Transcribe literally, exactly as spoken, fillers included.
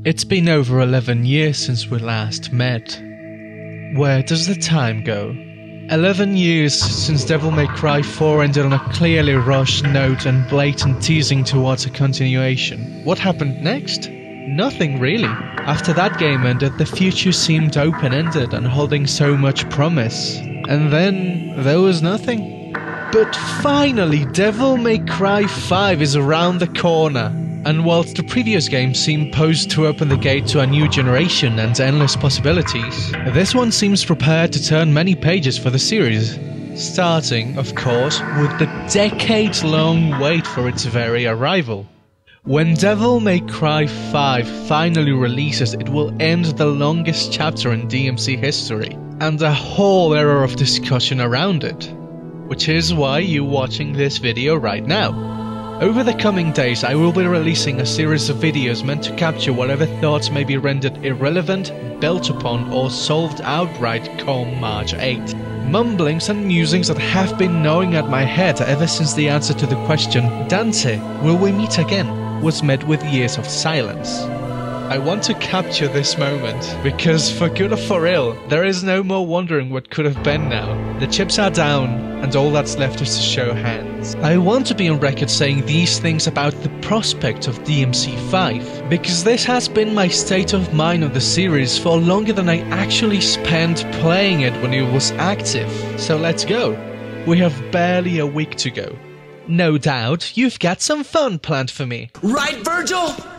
It's been over eleven years since we last met. Where does the time go? eleven years since Devil May Cry four ended on a clearly rushed note and blatant teasing towards a continuation. What happened next? Nothing really. After that game ended, the future seemed open-ended and holding so much promise. And then there was nothing. But finally, Devil May Cry five is around the corner. And whilst the previous game seemed posed to open the gate to a new generation and endless possibilities, this one seems prepared to turn many pages for the series. Starting, of course, with the decades-long wait for its very arrival. When Devil May Cry five finally releases, it will end the longest chapter in D M C history, and a whole era of discussion around it. Which is why you're watching this video right now. Over the coming days, I will be releasing a series of videos meant to capture whatever thoughts may be rendered irrelevant, built upon, or solved outright come March eighth. Mumblings and musings that have been gnawing at my head ever since the answer to the question, Dante, will we meet again, was met with years of silence. I want to capture this moment, because for good or for ill, there is no more wondering what could have been now. The chips are down, and all that's left is to show hands. I want to be on record saying these things about the prospect of D M C five, because this has been my state of mind on the series for longer than I actually spent playing it when it was active. So let's go. We have barely a week to go. No doubt, you've got some fun planned for me. Right, Virgil?